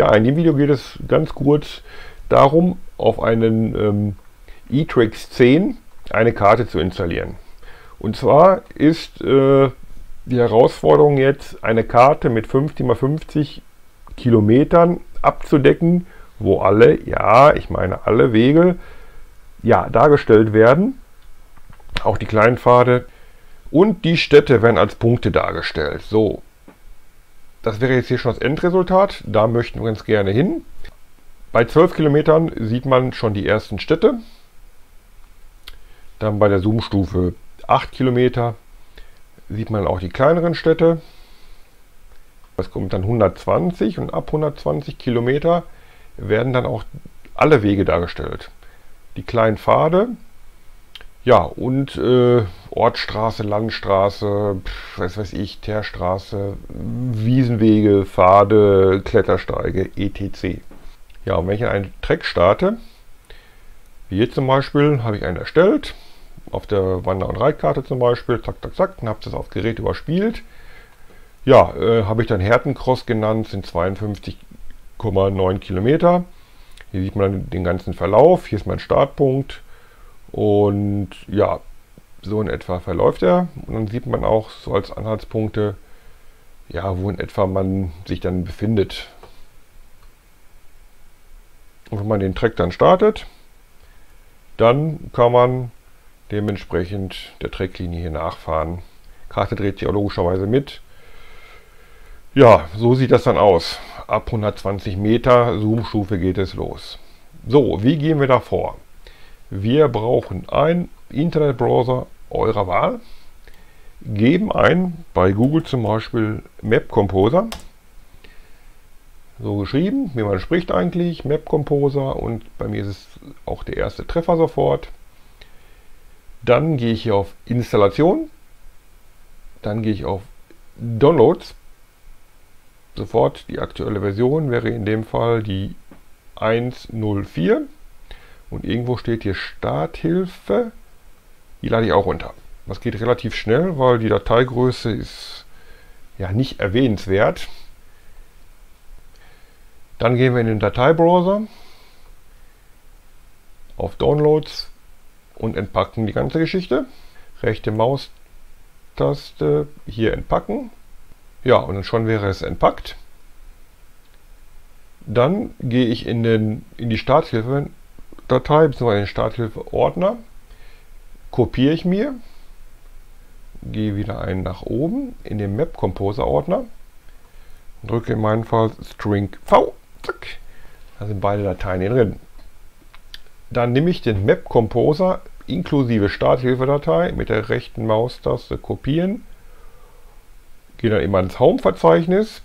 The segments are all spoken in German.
Ja, in dem Video geht es ganz kurz darum, auf einen eTrix 10 eine Karte zu installieren. Und zwar ist die Herausforderung jetzt, eine Karte mit 50 x 50 Kilometern abzudecken, wo alle, ja, ich meine alle Wege, ja, dargestellt werden. Auch die kleinen Pfade und die Städte werden als Punkte dargestellt. So, das wäre jetzt hier schon das Endresultat. Da möchten wir ganz gerne hin. Bei 12 Kilometern sieht man schon die ersten Städte. Dann bei der Zoomstufe 8 Kilometer sieht man auch die kleineren Städte. Es kommt dann 120 und ab 120 Kilometer werden dann auch alle Wege dargestellt. Die kleinen Pfade, ja, und Ortsstraße, Landstraße, was weiß ich, Teerstraße, Wiesenwege, Pfade, Klettersteige, etc. Ja, und wenn ich einen Track starte, wie hier zum Beispiel, habe ich einen erstellt, auf der Wander- und Reitkarte zum Beispiel, zack, zack, zack, und habe das aufs Gerät überspielt. Ja, habe ich dann Hertencross genannt, sind 52,9 Kilometer. Hier sieht man den ganzen Verlauf, hier ist mein Startpunkt und ja, so in etwa verläuft er. Und dann sieht man auch so als Anhaltspunkte, ja, wo in etwa man sich dann befindet. Und wenn man den Track dann startet, dann kann man dementsprechend der Tracklinie hier nachfahren. Karte dreht sich auch logischerweise mit. Ja, so sieht das dann aus. Ab 120 Meter Zoom-Stufe geht es los. So, wie gehen wir da vor? Wir brauchen einen Internetbrowser eurer Wahl, geben ein, bei Google zum Beispiel Map Composer, so geschrieben, wie man spricht eigentlich, Map Composer, und bei mir ist es auch der erste Treffer sofort. Dann gehe ich hier auf Installation, dann gehe ich auf Downloads. Sofort die aktuelle Version wäre in dem Fall die 1.04 und irgendwo steht hier Starthilfe. Die lade ich auch runter. Das geht relativ schnell, weil die Dateigröße ist ja nicht erwähnenswert. Dann gehen wir in den Dateibrowser, auf Downloads und entpacken die ganze Geschichte. Rechte Maustaste hier entpacken. Ja, und dann schon wäre es entpackt. Dann gehe ich in die Starthilfe-Datei bzw. den Starthilfe-Ordner, kopiere ich mir, gehe wieder einen nach oben in den Map Composer Ordner, drücke in meinem Fall String V, zack, da sind beide Dateien hier drin. Dann nehme ich den Map Composer inklusive Starthilfe-Datei mit der rechten Maustaste kopieren, gehe dann immer ins Home-Verzeichnis,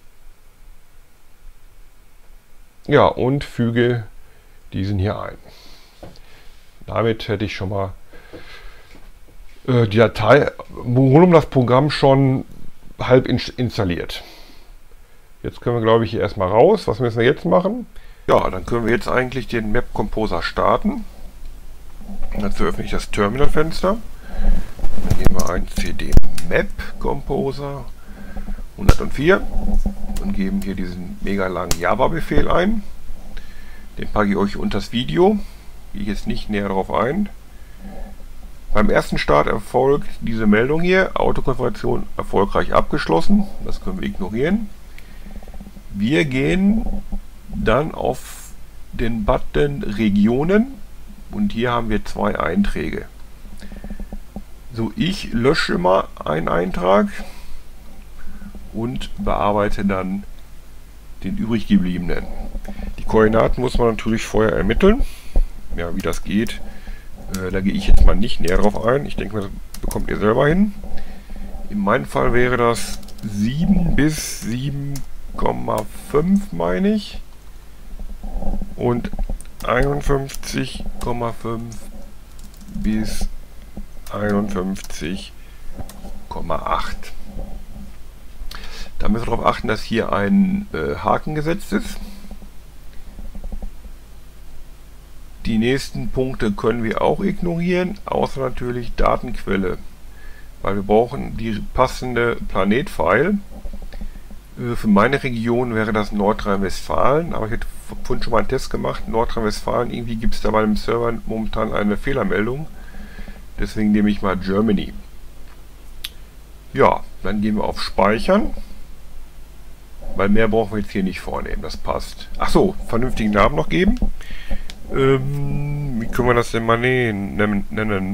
ja, und füge diesen hier ein. Damit hätte ich schon mal die Datei rund um das Programm schon halb installiert. Jetzt können wir, glaube ich, hier erstmal raus. Was müssen wir jetzt machen? Ja, dann können wir jetzt eigentlich den Map Composer starten. Dazu öffne ich das Terminal-Fenster. Dann geben wir ein CD Map Composer 104 und geben hier diesen mega langen Java-Befehl ein. Den packe ich euch unter das Video. Gehe ich jetzt nicht näher darauf ein. Beim ersten Start erfolgt diese Meldung hier: Autokonfiguration erfolgreich abgeschlossen. Das können wir ignorieren. Wir gehen dann auf den Button Regionen und hier haben wir zwei Einträge. So, ich lösche immer einen Eintrag und bearbeite dann den übrig gebliebenen. Die Koordinaten muss man natürlich vorher ermitteln. Ja, wie das geht, da gehe ich jetzt mal nicht näher drauf ein. Ich denke, das bekommt ihr selber hin. In meinem Fall wäre das 7 bis 7,5, meine ich. Und 51,5 bis 51,8. Da müssen wir darauf achten, dass hier ein Haken gesetzt ist. Die nächsten Punkte können wir auch ignorieren, außer natürlich Datenquelle, weil wir brauchen die passende Planetfile. Für meine Region wäre das Nordrhein-Westfalen, aber ich hätte vorhin schon mal einen Test gemacht. Nordrhein-Westfalen, irgendwie gibt es da bei dem Server momentan eine Fehlermeldung. Deswegen nehme ich mal Germany. Ja, dann gehen wir auf Speichern. Weil mehr brauchen wir jetzt hier nicht vornehmen, das passt. Achso, vernünftigen Namen noch geben. Wie können wir das denn mal nennen?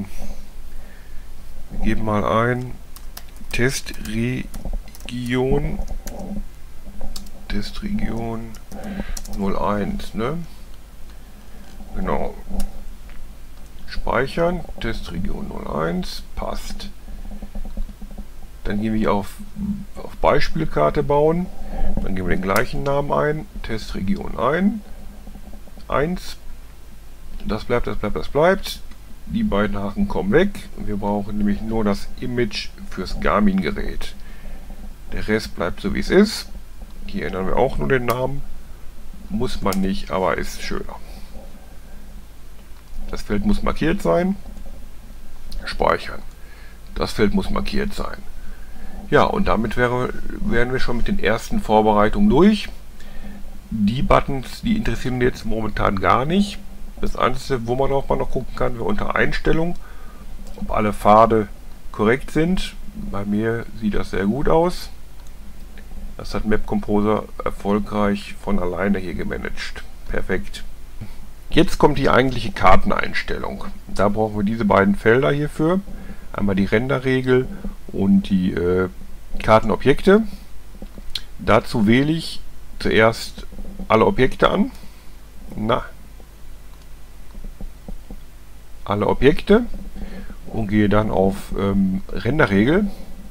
Wir geben mal ein Testregion 01, ne? Genau. Speichern, Testregion 01, passt. Dann gehen wir hier auf Beispielkarte bauen. Dann geben wir den gleichen Namen ein. Testregion 1. Das bleibt. Die beiden Haken kommen weg. Wir brauchen nämlich nur das Image fürs Garmin-Gerät. Der Rest bleibt so wie es ist. Hier ändern wir auch nur den Namen. Muss man nicht, aber ist schöner. Das Feld muss markiert sein. Speichern. Das Feld muss markiert sein. Ja, und damit wären wir schon mit den ersten Vorbereitungen durch. Die Buttons, die interessieren jetzt momentan gar nicht. Das Einzige, wo man auch mal noch gucken kann, wäre unter Einstellung, ob alle Pfade korrekt sind. Bei mir sieht das sehr gut aus. Das hat Map Composer erfolgreich von alleine hier gemanagt. Perfekt. Jetzt kommt die eigentliche Karteneinstellung. Da brauchen wir diese beiden Felder hierfür. Einmal die Renderregel und die Kartenobjekte. Dazu wähle ich zuerst alle Objekte an. Alle Objekte und gehe dann auf Renderregel.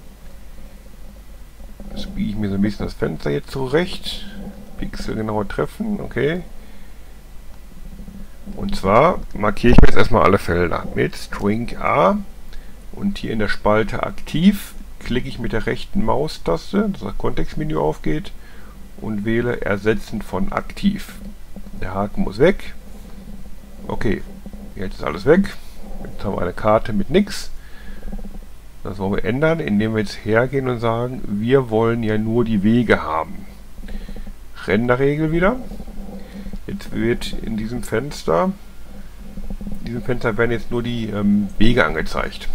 Jetzt biege ich mir so ein bisschen das Fenster jetzt zurecht. Pixelgenaue treffen, okay. Und zwar markiere ich mir jetzt erstmal alle Felder mit String A. Und hier in der Spalte aktiv klicke ich mit der rechten Maustaste, dass das Kontextmenü aufgeht, und wähle Ersetzen von aktiv. Der Haken muss weg. Okay, jetzt ist alles weg. Jetzt haben wir eine Karte mit nichts. Das wollen wir ändern, indem wir jetzt hergehen und sagen, wir wollen ja nur die Wege haben. Renderregel wieder. Jetzt wird in diesem Fenster werden jetzt nur die Wege angezeigt.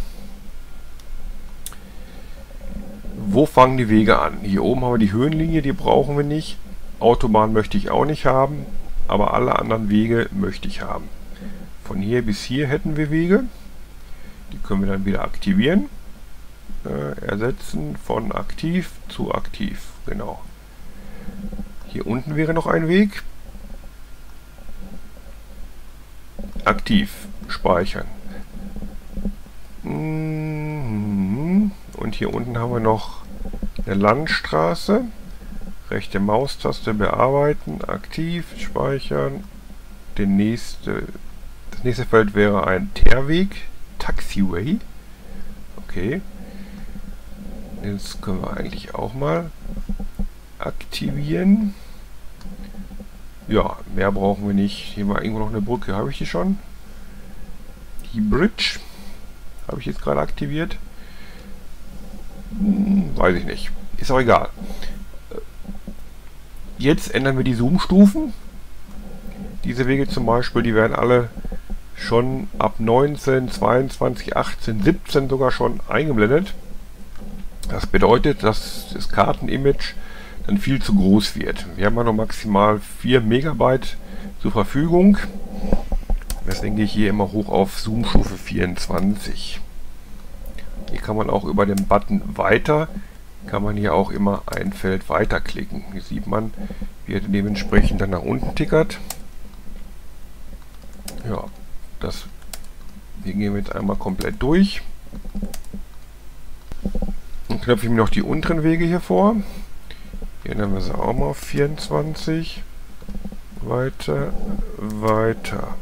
Wo fangen die Wege an? Hier oben haben wir die Höhenlinie, die brauchen wir nicht. Autobahn möchte ich auch nicht haben, aber alle anderen Wege möchte ich haben. Von hier bis hier hätten wir Wege. Die können wir dann wieder aktivieren. Ersetzen von aktiv zu aktiv. Genau. Hier unten wäre noch ein Weg. Aktiv. Speichern. Und hier unten haben wir noch eine Landstraße. Rechte Maustaste bearbeiten. Aktiv. Speichern. Das nächste Feld wäre ein Teerweg. Taxiway. Okay. Jetzt können wir eigentlich auch mal aktivieren. Ja, mehr brauchen wir nicht. Hier war irgendwo noch eine Brücke. Habe ich die schon? Die Bridge. Habe ich jetzt gerade aktiviert? Weiß ich nicht. Ist auch egal. Jetzt ändern wir die Zoom-Stufen. Diese Wege zum Beispiel, die werden alle schon ab 19, 22, 18, 17 sogar schon eingeblendet. Das bedeutet, dass das Kartenimage dann viel zu groß wird. Wir haben ja noch maximal 4 Megabyte zur Verfügung. Deswegen gehe ich hier immer hoch auf Zoom-Stufe 24. Hier kann man auch über den Button Weiter, kann man hier auch immer ein Feld weiterklicken. Hier sieht man, wie er dementsprechend dann nach unten tickert. Ja, hier gehen wir jetzt einmal komplett durch. Dann knöpfe ich mir noch die unteren Wege hier vor. Hier nehmen wir sie auch mal auf 24. Weiter, weiter.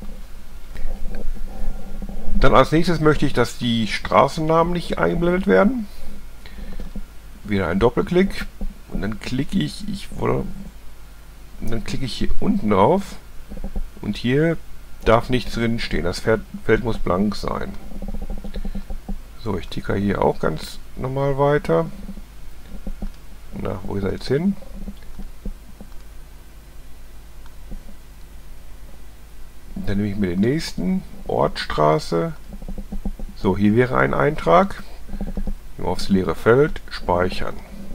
Dann als nächstes möchte ich, dass die Straßennamen nicht eingeblendet werden. Wieder ein Doppelklick. Und dann klicke ich hier unten drauf. Und hier darf nichts drin stehen. Das Feld muss blank sein. So, ich ticker hier auch ganz normal weiter. Na, wo ist er jetzt hin? Dann nehme ich mir den nächsten. Ortsstraße. So, hier wäre ein Eintrag. Nur aufs leere Feld. Speichern.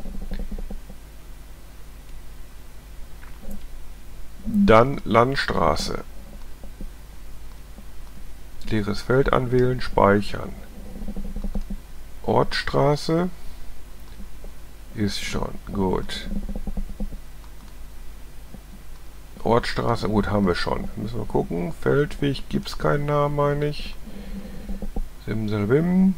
Dann Landstraße. Leeres Feld anwählen. Speichern. Ortsstraße. Ist schon. Gut. Ortsstraße, gut, haben wir schon. Müssen wir gucken. Feldweg gibt es keinen Namen, meine ich. Simsalbim.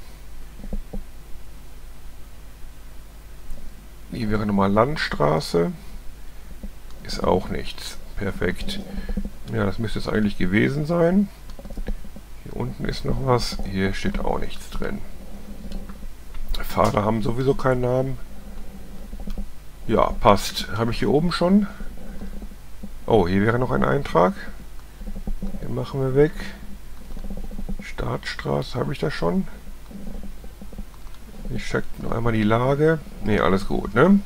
Hier wäre nochmal Landstraße. Ist auch nichts. Perfekt. Ja, das müsste es eigentlich gewesen sein. Hier unten ist noch was. Hier steht auch nichts drin. Fahrer haben sowieso keinen Namen. Ja, passt. Habe ich hier oben schon? Oh, hier wäre noch ein Eintrag. Den machen wir weg. Startstraße, habe ich das schon? Ich check noch einmal die Lage. Ne, alles gut, ne?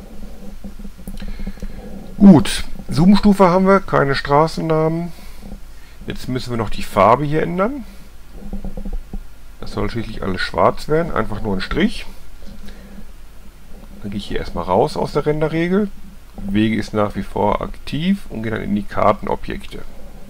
Gut, Zoom-Stufe haben wir, keine Straßennamen. Jetzt müssen wir noch die Farbe hier ändern. Das soll schließlich alles schwarz werden, einfach nur ein Strich. Dann gehe ich hier erstmal raus aus der Renderregel. Wege ist nach wie vor aktiv und gehe dann in die Kartenobjekte.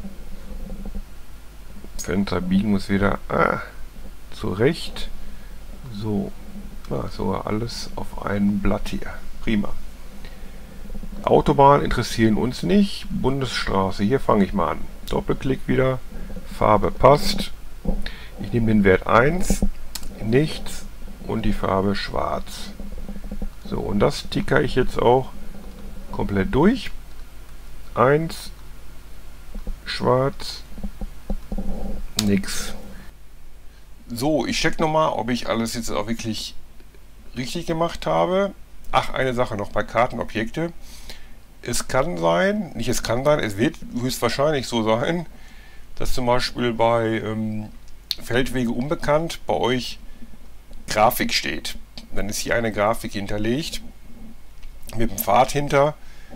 Fenster biegen wir uns wieder zurecht. So, sogar alles auf einem Blatt hier. Prima. Autobahn interessieren uns nicht. Bundesstraße, hier fange ich mal an. Doppelklick wieder. Farbe passt. Ich nehme den Wert 1, nichts und die Farbe schwarz. So, und das ticker ich jetzt auch komplett durch. 1, schwarz, nix. So, ich check nochmal, ob ich alles jetzt auch wirklich richtig gemacht habe. Ach, eine Sache noch bei Kartenobjekte. Es kann sein, nicht es kann sein, es wird höchstwahrscheinlich so sein, dass zum Beispiel bei Feldwege unbekannt bei euch Grafik steht. Dann ist hier eine Grafik hinterlegt mit dem Pfad hinter.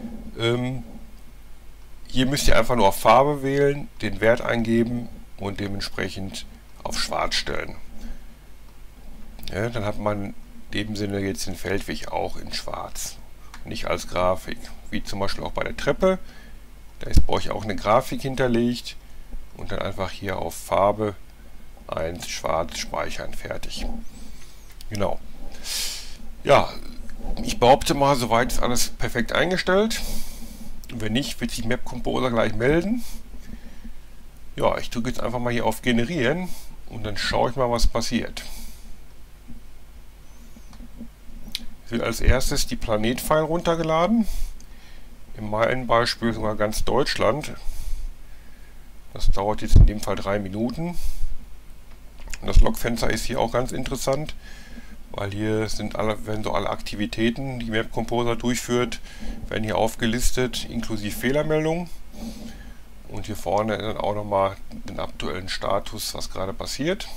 Hier müsst ihr einfach nur auf Farbe wählen, den Wert eingeben und dementsprechend auf Schwarz stellen. Ja, dann hat man in dem Sinne jetzt den Feldweg auch in Schwarz, nicht als Grafik. Wie zum Beispiel auch bei der Treppe. Da ist bei euch auch eine Grafik hinterlegt und dann einfach hier auf Farbe 1 schwarz speichern, fertig. Genau. Ja, ich behaupte mal, soweit ist alles perfekt eingestellt. Wenn nicht, wird sich Map Composer gleich melden. Ja, ich drücke jetzt einfach mal hier auf Generieren und dann schaue ich mal, was passiert. Ich will als erstes die Planet-File runtergeladen. In meinem Beispiel sogar ganz Deutschland. Das dauert jetzt in dem Fall 3 Minuten. Und das Logfenster ist hier auch ganz interessant, weil hier werden so alle Aktivitäten, die Map Composer durchführt, werden hier aufgelistet, inklusive Fehlermeldungen. Und hier vorne dann auch nochmal den aktuellen Status, was gerade passiert.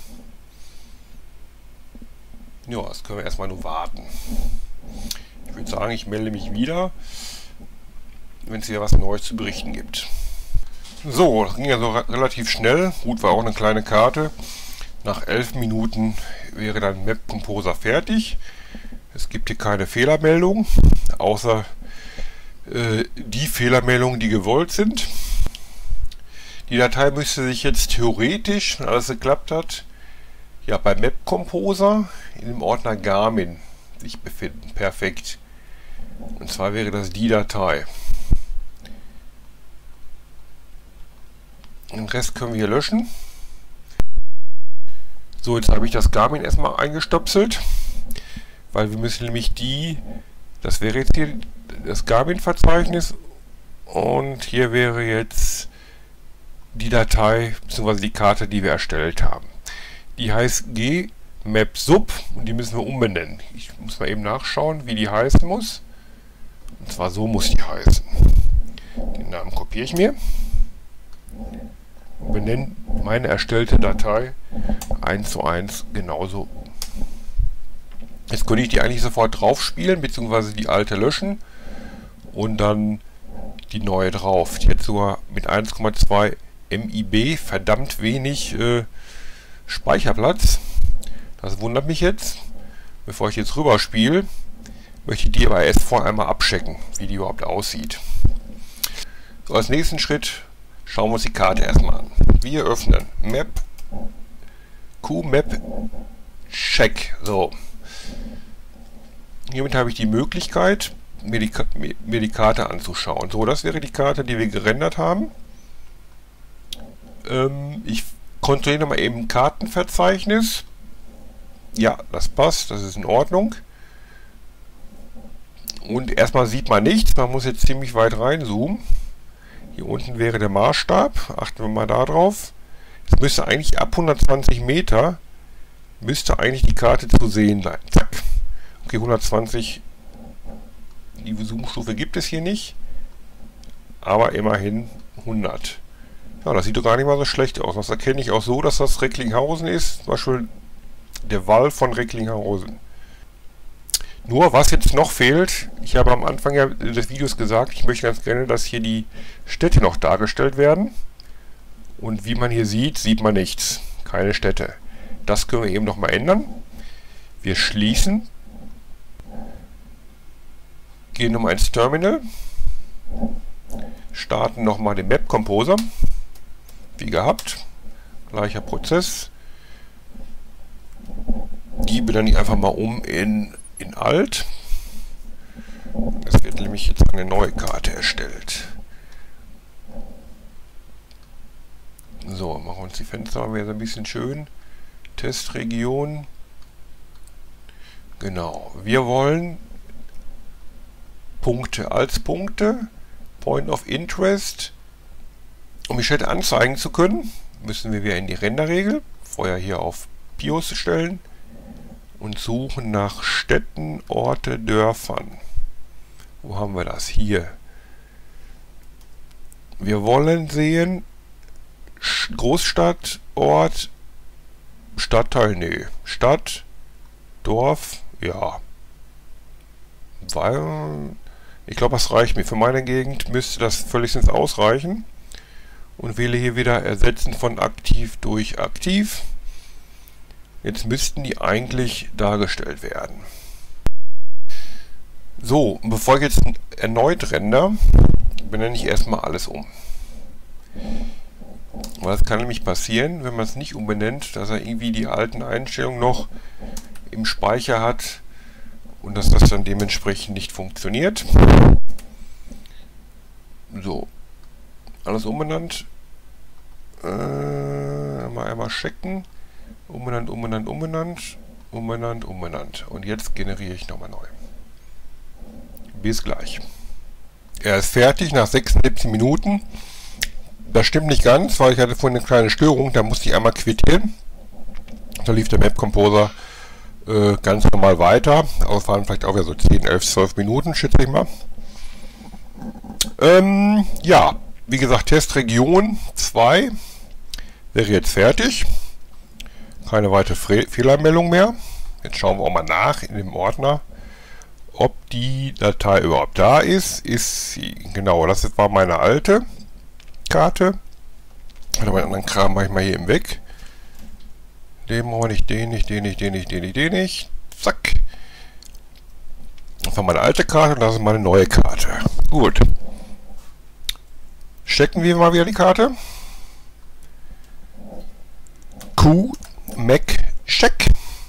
Ja, das können wir erstmal nur warten. Ich würde sagen, ich melde mich wieder, wenn es wieder was Neues zu berichten gibt. So, das ging ja so relativ schnell. Gut, war auch eine kleine Karte. Nach 11 Minuten wäre dann Map Composer fertig. Es gibt hier keine Fehlermeldung, außer die Fehlermeldungen, die gewollt sind. Die Datei müsste sich jetzt theoretisch, wenn alles geklappt hat, ja bei Map Composer in dem Ordner Garmin sich befinden. Perfekt. Und zwar wäre das die Datei. Den Rest können wir hier löschen. So, jetzt habe ich das Garmin erstmal eingestöpselt, weil wir müssen nämlich das wäre jetzt hier das Garmin-Verzeichnis und hier wäre jetzt die Datei bzw. die Karte, die wir erstellt haben. Die heißt gmapsub und die müssen wir umbenennen. Ich muss mal eben nachschauen, wie die heißen muss. Und zwar so muss die heißen. Den Namen kopiere ich mir. Benenne meine erstellte Datei 1:1 genauso. Jetzt könnte ich die eigentlich sofort drauf spielen, beziehungsweise die alte löschen und dann die neue drauf. Die hat sogar mit 1,2 MB verdammt wenig Speicherplatz. Das wundert mich jetzt. Bevor ich jetzt rüber spiele, möchte ich die aber erst vorher einmal abchecken, wie die überhaupt aussieht. So, als nächsten Schritt schauen wir uns die Karte erstmal an. Wir öffnen Map, QMap Check. So. Hiermit habe ich die Möglichkeit, mir die Karte anzuschauen. So, das wäre die Karte, die wir gerendert haben. Ich kontrolliere mal eben Kartenverzeichnis. Ja, das passt, das ist in Ordnung. Und erstmal sieht man nichts, man muss jetzt ziemlich weit reinzoomen. Hier unten wäre der Maßstab, achten wir mal da drauf. Es müsste eigentlich ab 120 Meter, müsste eigentlich die Karte zu sehen sein. Zack. Okay, 120, die Zoomstufe gibt es hier nicht, aber immerhin 100. Ja, das sieht doch gar nicht mal so schlecht aus. Das erkenne ich auch so, dass das Recklinghausen ist, zum Beispiel der Wall von Recklinghausen. Nur, was jetzt noch fehlt, ich habe am Anfang ja des Videos gesagt, ich möchte ganz gerne, dass hier die Städte noch dargestellt werden. Und wie man hier sieht, sieht man nichts. Keine Städte. Das können wir eben noch mal ändern. Wir schließen. Gehen nochmal ins Terminal. Starten nochmal den Map Composer. Wie gehabt. Gleicher Prozess. Gebe dann einfach mal um in Alt. Es wird nämlich jetzt eine neue Karte erstellt. So, machen wir uns die Fenster mal wieder so ein bisschen schön. Testregion. Genau. Wir wollen Punkte als Punkte. Point of Interest. Um die Städte anzeigen zu können, müssen wir wieder in die Renderregel. Vorher hier auf BIOS stellen. Und suchen nach Städten, Orte, Dörfern. Wo haben wir das? Hier. Wir wollen sehen Großstadt, Ort, Stadtteil, nee. Stadt, Dorf, ja. Weil, ich glaube, das reicht mir. Für meine Gegend müsste das völligstens ausreichen. Und wähle hier wieder Ersetzen von aktiv durch aktiv. Jetzt müssten die eigentlich dargestellt werden. So, bevor ich jetzt erneut render, benenne ich erstmal alles um. Weil es kann nämlich passieren, wenn man es nicht umbenennt, dass er irgendwie die alten Einstellungen noch im Speicher hat und dass das dann dementsprechend nicht funktioniert. So, alles umbenannt. Mal einmal checken. Umbenannt, umbenannt, umbenannt, umbenannt, umbenannt. Und jetzt generiere ich nochmal neu. Bis gleich. Er ist fertig nach 76 Minuten. Das stimmt nicht ganz, weil ich hatte vorhin eine kleine Störung. Da musste ich einmal quittieren. Da lief der Map Composer ganz normal weiter. Aber es waren vielleicht auch wieder so 10, 11, 12 Minuten, schätze ich mal. Ja, wie gesagt, Testregion 2 wäre jetzt fertig. Keine weitere Fehlermeldung mehr. Jetzt schauen wir auch mal nach in dem Ordner, ob die Datei überhaupt da ist. Ist sie. Genau, das war meine alte Karte. Also meinen anderen Kram mache ich mal hier eben weg. Den brauche ich, den nicht, den nicht, den nicht, den nicht, den nicht. Zack. Das war meine alte Karte und das ist meine neue Karte. Gut. Checken wir mal wieder die Karte. QMap Check.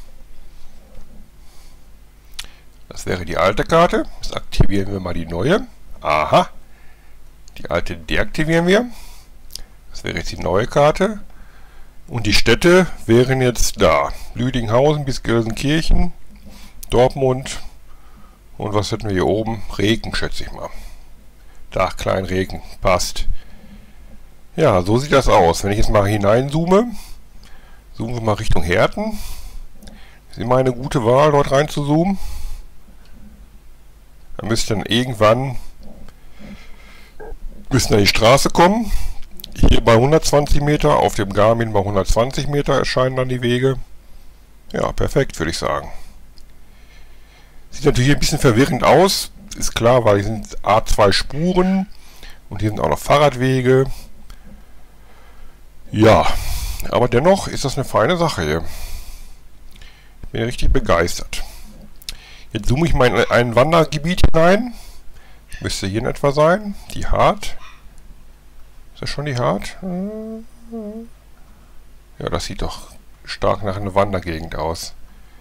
Das wäre die alte Karte. Jetzt aktivieren wir mal die neue. Aha. Die alte deaktivieren wir. Das wäre jetzt die neue Karte. Und die Städte wären jetzt da. Lüdinghausen bis Gelsenkirchen, Dortmund und was hätten wir hier oben? Reken, schätze ich mal. Da, Kleinreken. Passt. Ja, so sieht das aus. Wenn ich jetzt mal hineinzoome, zoomen wir mal Richtung Herten. Ist immer eine gute Wahl, dort rein zu zoomen. Da müsste dann irgendwann an die Straße kommen. Hier bei 120 Meter, auf dem Garmin bei 120 Meter erscheinen dann die Wege. Ja, perfekt, würde ich sagen. Sieht natürlich ein bisschen verwirrend aus. Ist klar, weil hier sind A2 Spuren und hier sind auch noch Fahrradwege. Ja, aber dennoch ist das eine feine Sache hier. Ich bin richtig begeistert. Jetzt zoome ich mal in ein Wandergebiet hinein. Müsste hier in etwa sein. Die Hart. Ist das schon die Hart? Ja, das sieht doch stark nach einer Wandergegend aus.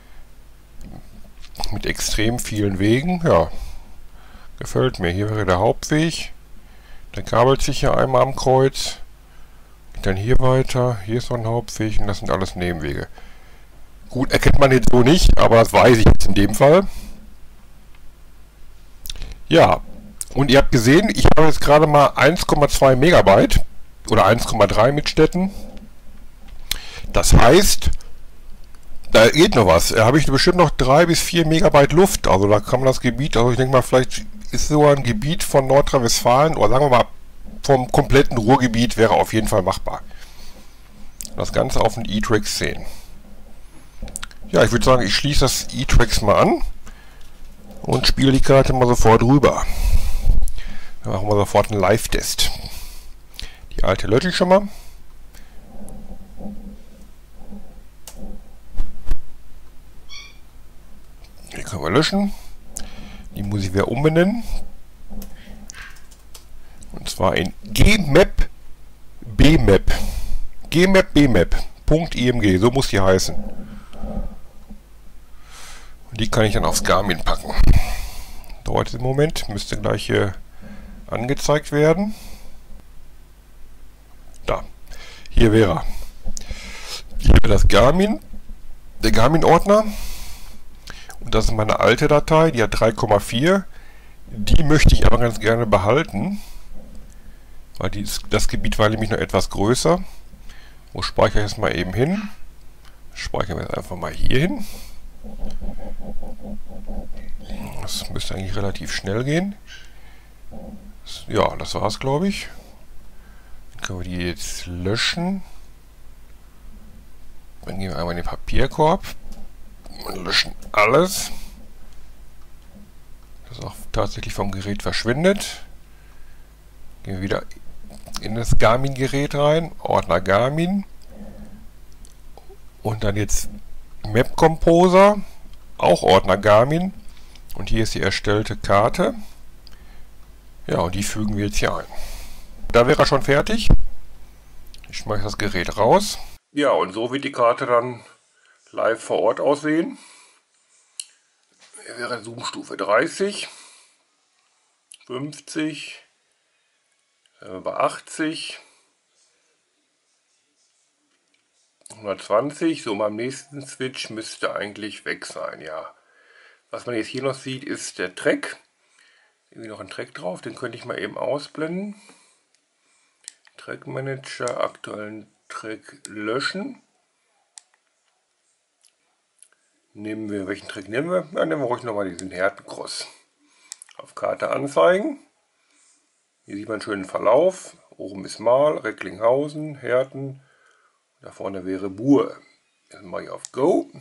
Mit extrem vielen Wegen. Ja, gefällt mir. Hier wäre der Hauptweg. Der kabelt sich hier einmal am Kreuz. Dann hier weiter. Hier ist noch ein Hauptweg und das sind alles Nebenwege. Gut, erkennt man jetzt so nicht, aber das weiß ich jetzt in dem Fall. Ja, und ihr habt gesehen, ich habe jetzt gerade mal 1,2 Megabyte oder 1,3 mit Städten. Das heißt, da geht noch was. Da habe ich bestimmt noch 3 bis 4 Megabyte Luft. Also da kann man das Gebiet, also ich denke mal, vielleicht ist so ein Gebiet von Nordrhein-Westfalen oder sagen wir mal vom kompletten Ruhrgebiet wäre auf jeden Fall machbar. Das Ganze auf den eTracks 10. Ja, ich würde sagen, ich schließe das eTracks mal an und spiele die Karte mal sofort rüber. Dann machen wir sofort einen Live-Test. Die alte lösche ich schon mal. Die können wir löschen. Die muss ich wieder umbenennen. Und zwar in Gmap Bmap. Gmap Bmap.img, so muss die heißen. Und die kann ich dann aufs Garmin packen. Dauert im Moment, müsste gleich hier angezeigt werden. Da, hier wäre er. Hier wäre das Garmin, der Garmin-Ordner. Und das ist meine alte Datei, die hat 3,4. Die möchte ich aber ganz gerne behalten. Weil das Gebiet war nämlich noch etwas größer. Wo speichere ich es mal eben hin? Speichern wir es einfach mal hier hin. Das müsste eigentlich relativ schnell gehen. Ja, das war's, glaube ich. Dann können wir die jetzt löschen. Dann gehen wir einmal in den Papierkorb und löschen alles. Das auch tatsächlich vom Gerät verschwindet. Gehen wir wieder in das Garmin-Gerät rein, Ordner Garmin. Und dann jetzt Map Composer, auch Ordner Garmin. Und hier ist die erstellte Karte. Ja, und die fügen wir jetzt hier ein. Da wäre er schon fertig. Ich schmeiße das Gerät raus. Ja, und so wird die Karte dann live vor Ort aussehen. Hier wäre Zoom-Stufe 30, 50, bei 80, 120. So, beim nächsten Switch müsste eigentlich weg sein, ja. Was man jetzt hier noch sieht, ist der Track. Irgendwie noch ein Track drauf, den könnte ich mal eben ausblenden. Track Manager, aktuellen Track löschen. Welchen Track nehmen wir? Ja, nehmen wir ruhig nochmal diesen Hertencross. Auf Karte anzeigen. Hier sieht man einen schönen Verlauf. Oben ist Marl, Recklinghausen, Herten. Da vorne wäre Buhr. Jetzt mache ich auf Go.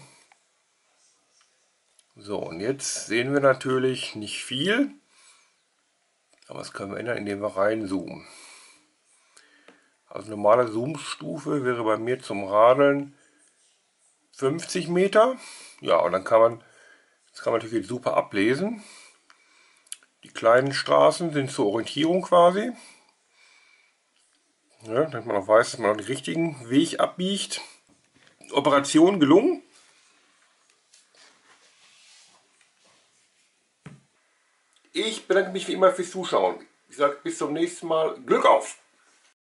So, und jetzt sehen wir natürlich nicht viel. Aber das können wir ändern, indem wir reinzoomen. Also normale Zoom-Stufe wäre bei mir zum Radeln 50 Meter. Ja, und dann kann man, das kann man natürlich super ablesen. Die kleinen Straßen sind zur Orientierung quasi. Ja, damit man auch weiß, dass man den richtigen Weg abbiegt. Operation gelungen. Ich bedanke mich wie immer fürs Zuschauen. Ich sage bis zum nächsten Mal. Glück auf!